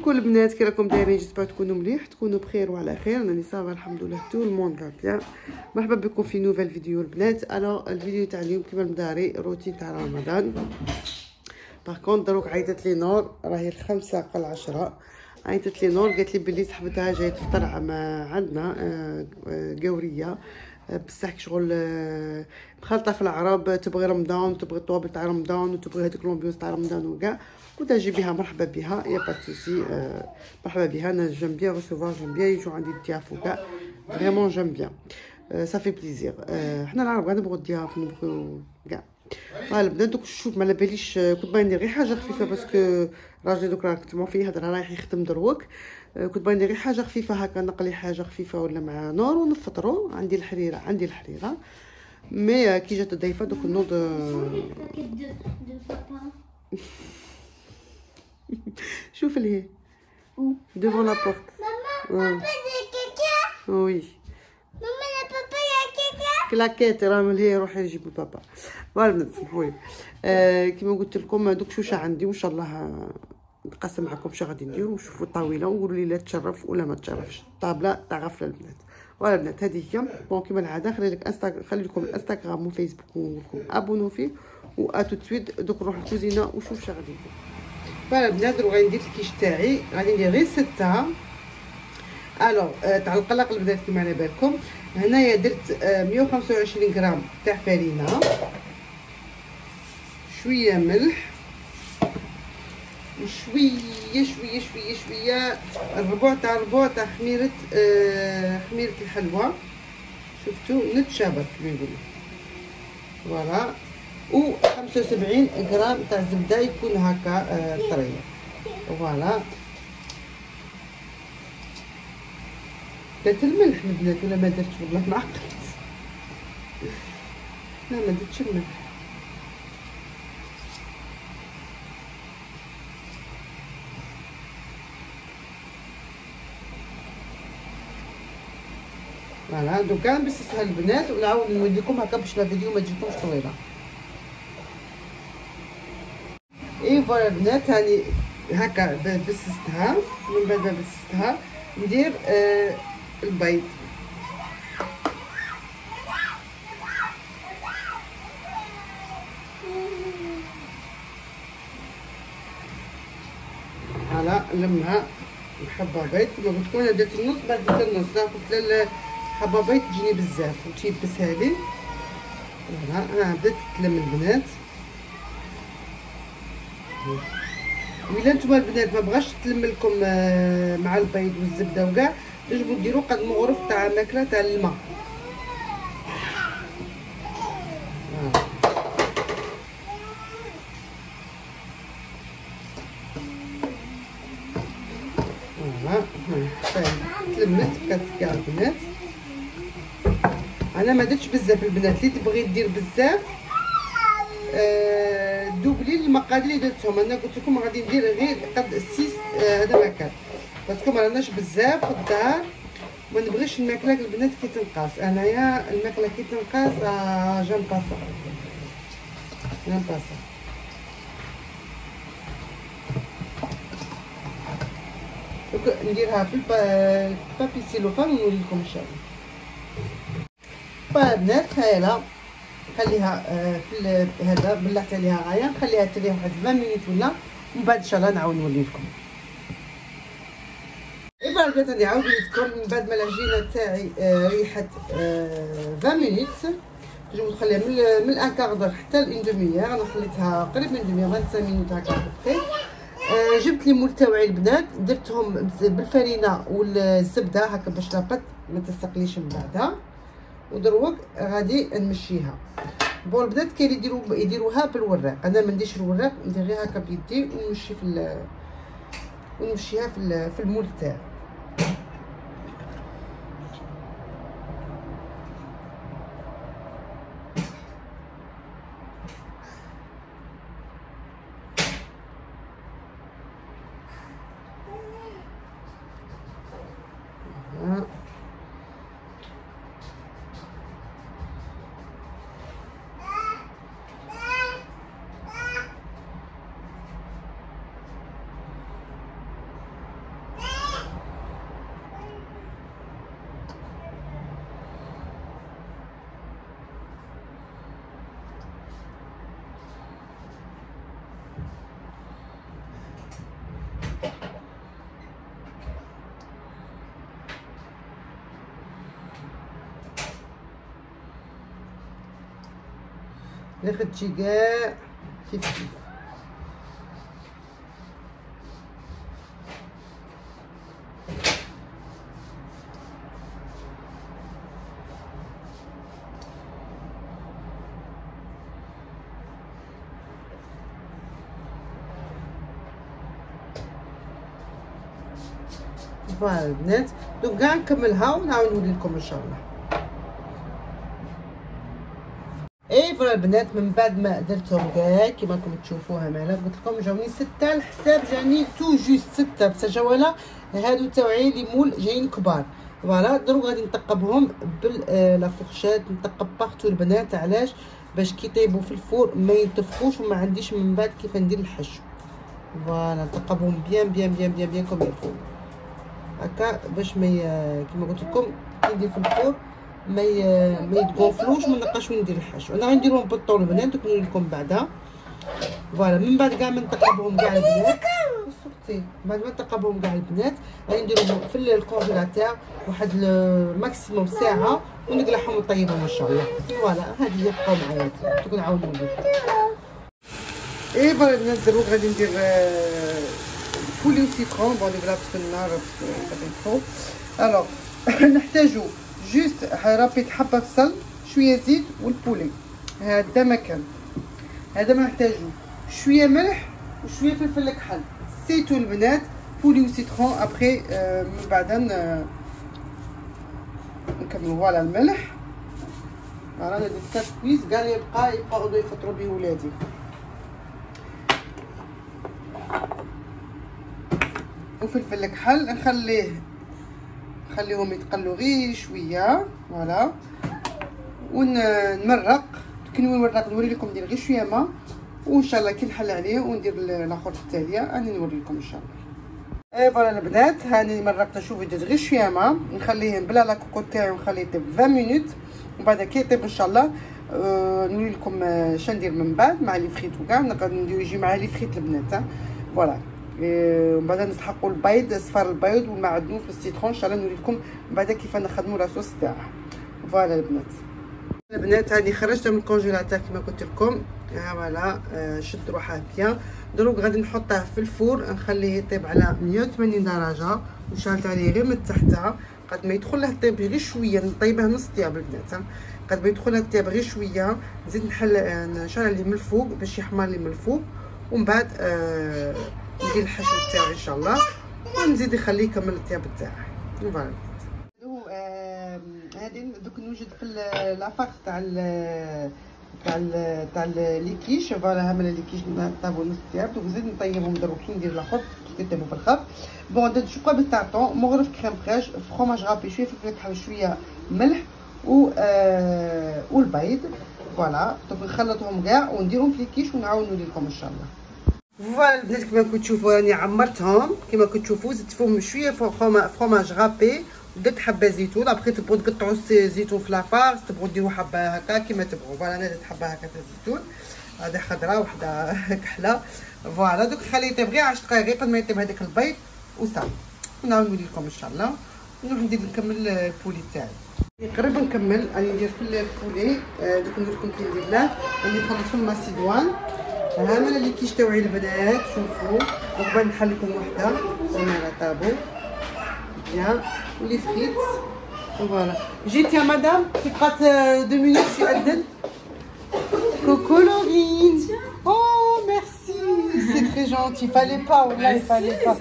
عليكم البنات، كي راكم دايرين؟ جيسبر تكونوا مليح، تكونوا بخير وعلى خير. راني صافا الحمد لله، تو الموند فا بيان. مرحبا بكم في نوفيل فيديو البنات. الو الفيديو تاع اليوم كيما مداري روتين تاع رمضان. باغ كونط دروك عيطت لي نور، راهي 5:10 عيطت لي نور قالت لي بلي صاحبتها جايه تفطر عندنا قوريه، بصح شغل مخلطه في العرب، تبغي رمضان، تبغي الطوابل تاع رمضان، وتبغي هذيك لومبيونس تاع رمضان وكاع. قلت اجي بها مرحبا بها، يا با سوسي، مرحبا بها. انا جيم بيان ريسيفوار، جيم بيان يجوا عندي الضياف وكاع، فريمون جيم بيان، صافي بليزير. حنا العرب غير نبغوا الضياف، نبغوا كاع. البنات دوك شوف ما باليش، كنت باغي ندير غير حاجه خفيفه باسكو راجلي دوك راه كنت فيه هضره رايح يخدم دروك. كنت باغي ندير غير حاجه خفيفه هكا، نقلي حاجه خفيفه ولا مع نور ونفطروا. عندي الحريره مي كي جات الضيفه دوك نوض. شوف لهي devant la porte. Maman, papa de caca. Oui. Maman, le papa il y a caca. كلاكيت راهم لهي روحي نجيب البابا. فوالا سمحولي. كيما قلت لكم دوك شوشه عندي، وان شاء الله نقسم معكم شنو غادي نديرو، ونشوفوا الطاوله ونقولوا لي لا تشرف ولا ما تشرفش. الطابله تاع غفله البنات. فوالا البنات هذه هي. بون كيما العاده خلي لكم الانستغرام وفيسبوك ونقولكم ابونو فيه، واتو تسويت دوك نروح الكوزينه وشوف شنو غادي ندير. فوالا البنات دروك غادي ندير الكيش تاعي، غادي ندير غير 6. الوغ تاع القلق البنات كيما على بالكم. هنايا درت 125 غرام تاع فرينه، شويه ملح، وشويه الربع تاع خميره الحلوى. شفتوا نتشابك كما يقولوا. فوالا، و 75 غرام تاع زبده يكون هكا طريه. فوالا، درت الملح البنات ولا ما درتش؟ والله ما عقلت. لا ما درتش الملح. فوالا دوكا نبسسها البنات ونعاود نوريكم هكا باش لا فيديو ما تجيكمش طويله. اي فوالا البنات هاني هكا بسستها. من بعد ما بسستها ندير البيض. فوالا نلمها حبه بيض كما قلت لكم. انا درت النص بعد درت النص، قلت حبه بيض تجيني بزاف وتيبسها لي. فوالا بدات تلم البنات. وإلا نتوما البنات ما بغاش تلم لكم مع البيض والزبده وكاع، تجبدوا ديروا قد مغرف تاع ماكله تاع الماء. تلمت بقات كاع البنات. انا ما درتش بزاف البنات، اللي تبغي دير بزاف دوبلي المقادير اللي درتهم. انا قلت لكم غادي ندير غير قد 6 هذا ما كان، باسكو ما راناش بزاف في الدار، ما نبغيش الماكله البنات كي تنقاس. انايا الماكله كي تنقاس جام باسا. نديرها في البابي سيلوفان ونوري لكم ان شاء الله. فالبنات هايله خليها في هذا بلعت عليها غايه، نخليها تريح واحد 20 مينيت ولا، ومن بعد ان شاء الله نعاود نولي لكم. ايوا البنات غادي نعاود لكم من بعد ما العجينه تاعي ريحت 20 مينيت. جو نخليها من الان كاردور حتى لين دوميير. انا خليتها قريب من دوميير 25 مينوت هكا بقيت. جبت لي مول تاوعي البنات، درتهم بالفرينه والزبده هكا باش لابط ما تستقليش من بعدها، ودروك غادي نمشيها. بون البنات كاين اللي يديروها بالوراق، انا ما نديرش الوراق، ندير غير هكا بيدي ونمشي ونمشيها في المول تاعي. اللي خدتي كاع كيف كيف. فوالا البنات، دوك كاع نكملها ونعاود نولي لكم ان شاء الله. اي فوالا البنات، من بعد ما درتهم كاع كيما راكم تشوفوها معنا، قلت لكم جاوني 6 الحساب، جاني تو جوست 6 بصح جاو انا هادو تاوعي لي مول جايين كبار. فوالا دروك غادي نثقبهم لا فورشات، نثقب بارتو البنات. علاش؟ باش كي يطيبوا في الفور ما ينتفخوش وما عنديش من بعد كيف ندير الحشو. فوالا نثقبهم بيان بيان بيان بيان بيان كوم يلفو هكا، باش ما كيما قلت لكم كي ندير في الفور ما يتغوفلوش وما نلقاش وين ندير الحشو. انا غنديرهم بالطول البنات، دوك نوري لكم بعدا. فوالا من بعد كاع ما نثقبهم كاع البنات، صوتي بعد ما نثقبهم كاع البنات غادي نديرهم في الكونجيلاتور واحد ماكسيموم ساعه ونقلعهم ونطيبهم ان شاء الله. فوالا هذه هي، بقاو معايا تكون عاونوا لي. اي فوالا البنات دروك غادي ندير فولي وسيترون. بون بلا باسكو النهار غادي نطفو. الوغ نحتاجو جوست رابيت حبه بصل، شويه زيت والبولي. هذا مكان، هذا ما نحتاجو. شويه ملح وشويه فلفل كحل، سيتو البنات. بولي وسيترون ابري من بعد نكملو. فوالا الملح، فوالا ندير كاس كويس كاع اللي يبقاو يفطروا به ولادي. وفلفل كحل نخليهم يتقلوا غير شويه. فوالا ونمرق. كي نورق نوري لكم ندير غير شويه ما، وان شاء الله كي نحل عليه وندير الاخر التاليه راني نوري لكم ان شاء الله. اي فوالا البنات، هاني مرقت. شوفوا درت غير شويه ما، نخليه بلا لاكوكو تاعي ونخليه يطيب 20 مينوت. ومن بعد كي يطيب ان شاء الله نوري لكم اش ندير من بعد مع لي فريت وكاع. نقدر ندير يجي مع لي فريت البنات. فوالا ومن بعد نسحقوا البيض، صفار البيض والمعدنوس بالسيترون. ان شاء الله نوري لكم من بعد كيف نخدموا لاصوص تاعها. فوالا البنات هذه خرجتها من الكونجيلاتور كما قلت لكم. فوالا شد روحها بيان. دروك غادي نحطها في الفور، نخليه يطيب على 180 درجه وشعلت عليه غير من تحتها. قد ما يدخل له الطيب غير شويه، نطيبه نص طياب البنات. قد ما يدخل له الطياب غير شويه نزيد نشعل عليه من الفوق باش يحمر لي من الفوق. ومن بعد ندير الحشو تاعي ان شاء الله ونزيد نخليه يكمل الطياب تاعه. فوالا هادي دوك نوجد في لافاكس تاع ليكيش. فوالا هما ليكيش نطيبو نص طياب، دوك نزيد نطيبهم دروك كي ندير الاخر باسكو يطيبو في الخف. بون درت شو قابل تاع طون، مغرف كريم فريش، فروماج رابي، شويه فلفل كحل، شويه ملح والبيض. فوالا دوك نخلطهم كاع ونديرهم في ليكيش ونعاود نولي لكم ان شاء الله. فوالا البنات كما كنتو تشوفوا راني عمرتهم كما كنتو تشوفوا. زدت فيهم شويه فروماج رابي ودرت حبه زيتون. ابخي تبغوا تقطعوا الزيتون في لافاغ، تبغوا ديروا حبه هكا كيما تبغوا. فوالا انا درت حبه هكا تاع الزيتون، هذه خضراء وحده كحله. فوالا دوك نخليه يطيب غير 10 دقائق قبل ما يطيب هذاك البيض وصافي. ونعاود نولي لكم ان شاء الله. نروح نكمل البولي تاعي. قريب نكمل. راني ندير في البولي دوك نقول لكم كي ندير له. راني نخلط في الماسيدوان. ها هما اللي كيشتاوعي البنات. شوفوا دوك نحل لكم وحده على طابو بيان ولي فريت. فوالا جيت يا مدام كي بقات 2 مينوت شي أذن. كوكو لورين. Oh merci, c'est très gentil. Fallait pas, والله il fallait pas.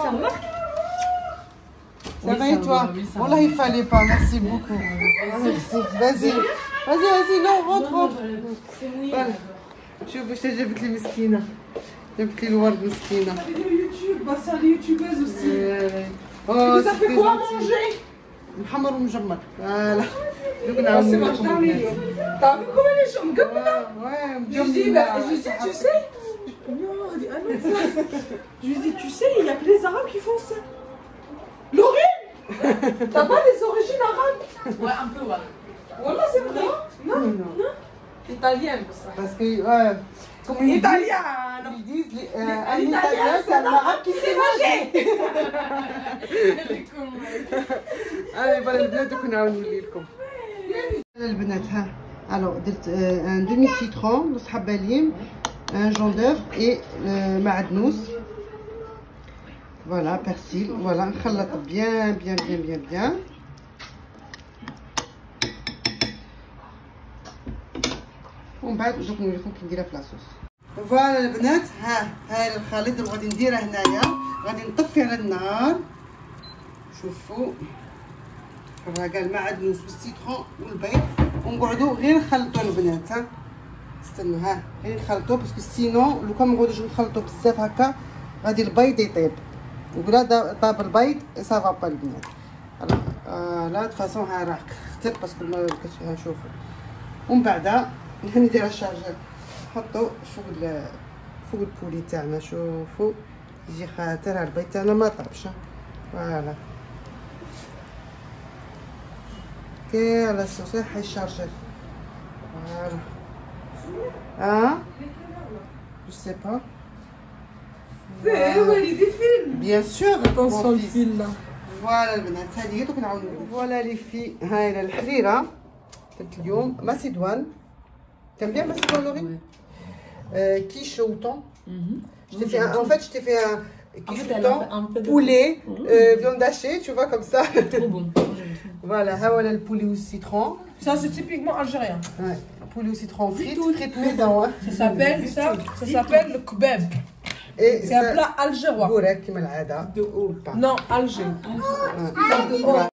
Ça va et toi? والله il fallait pas. Merci beaucoup. Merci. Vas-y, non rentre. شوفوا اش جابت لي مسكينه، جابت لي الورد مسكينه. يوتيوب بس على اليوتيوبرز اوسي. Oh ça fait quoi manger? محمر ومجمر. فوالا دوك نعاود نقول لكم. T'as vu comment les gens مقبله؟ Ouais مجمله. Je dis tu sais. Je dis tu sais il y a que les arabes qui font ça. Laurine? T'as pas des origines arabes? Ouais un peu ouais. Wallah c'est vrai. Non. Italienne parce que comme ils disent un italien c'est un arabe qui sait manger. Allez voilà البنات دوك نعاود نولي لكم. البنات ها الوغ درت ان دومي سيترون، نص حبه ليم، ان جون دوف اي معدنوس، فوالا بيرسيل. فوالا نخلط بيان بيان بيان بيان بيان. ومن بعد دوك نوريكم كي نديرها في لاصوص. فوالا البنات، ها الخليط اللي غادي نديره هنايا، غادي نطفي على النار. شوفوا راه كاع المعدنوس والسيترون والبيض، ونقعدوا غير نخلطوا البنات. ها استنوا، غير نخلطوا باسكو سينو لو كان ما نقعدوش نخلطوا بزاف هكا غادي البيض يطيب، وكلا طاب البيض صافا با البنات. لا دو فاصون راه خطر باسكو ما كتش. شوفوا ومن بعد ندير الشارجر نحطو فوق البولي تاعنا. شوفوا يجي خاطر البيض تاعنا ما طابش. فوالا كي على الصوص حي الشارجر. فوالا جو سي با وليدي فيلم بيان سور اتونسيون الفيل. فوالا البنات هذه دوك نعاونو. فوالا لي في هاي الحريره درت اليوم ماسيدوان. T'aimes bien macédoine, Laurie? Quiche au thon. Je t'ai fait en fait, je t'ai fait un quiche au thon, poulet, viande hachée, tu vois, comme ça. Trop bon. Voilà, voilà le poulet au citron. Ça, c'est typiquement algérien. Ouais, poulet au citron frites maison. Hein. Ça s'appelle le kebab. C'est un plat algérois. Bourek, comme العادة. Non, Alger.